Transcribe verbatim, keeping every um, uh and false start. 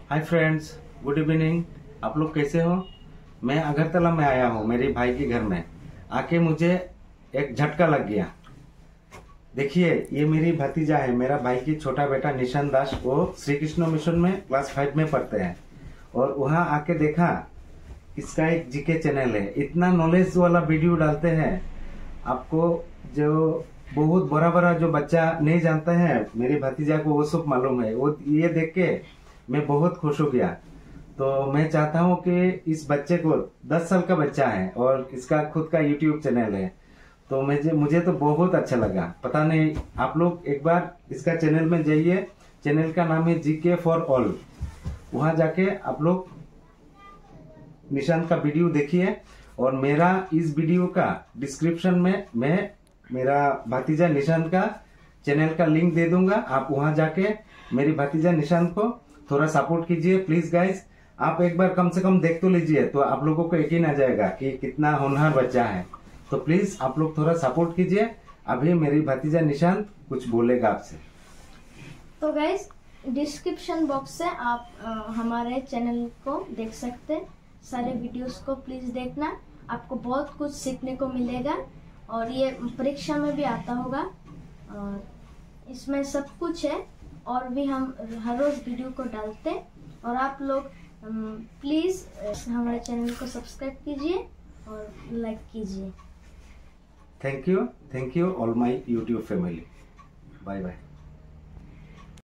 Hi friends, good evening. आप लोग कैसे हो? मैं अगरतला में आया हूँ मेरे भाई के घर में। आके मुझे एक झटका लग गया। देखिए, ये मेरी भतीजा है, मेरा भाई की छोटा बेटा निशान दास। वो श्री कृष्ण मिशन में क्लास फाइव में पढ़ते हैं। और वहाँ आके देखा, इसका एक जीके चैनल है, इतना नॉलेज वाला वीडियो डालते हैं। आपको जो बहुत बड़ा बड़ा जो बच्चा नहीं जानता है, मेरे भतीजा को वो सब मालूम है। वो ये देख के मैं बहुत खुश हो गया। तो मैं चाहता हूँ कि इस बच्चे को, दस साल का बच्चा है और इसका खुद का यूट्यूब चैनल है, तो मुझे मुझे तो बहुत अच्छा लगा। पता नहीं, आप लोग एक बार इसका चैनल में जाइए। चैनल का नाम है जीके फॉर ऑल। वहां जाके आप लोग निशान का वीडियो देखिए। और मेरा इस वीडियो का डिस्क्रिप्शन में मैं मेरा भतीजा निशान का चैनल का लिंक दे दूंगा। आप वहां जाके मेरी भतीजा निशान को थोड़ा सपोर्ट कीजिए प्लीज गाइस। आप एक बार कम से कम देख तो लीजिए, तो आप लोगों को यकीन आ जाएगा कि कितना होनहार बच्चा है। तो प्लीज आप लोग थोड़ा सपोर्ट कीजिए। अभी मेरी भतीजा निशान कुछ बोलेगा आपसे। तो गाइस, डिस्क्रिप्शन बॉक्स से आप आ, हमारे चैनल को देख सकते हैं। सारे वीडियोस को प्लीज देखना, आपको बहुत कुछ सीखने को मिलेगा। और ये परीक्षा में भी आता होगा, और इसमें सब कुछ है। और भी हम हर रोज वीडियो को डालते हैं। और आप लोग प्लीज हमारे चैनल को सब्सक्राइब कीजिए और लाइक कीजिए। Thank you, thank you all my YouTube family. Bye bye.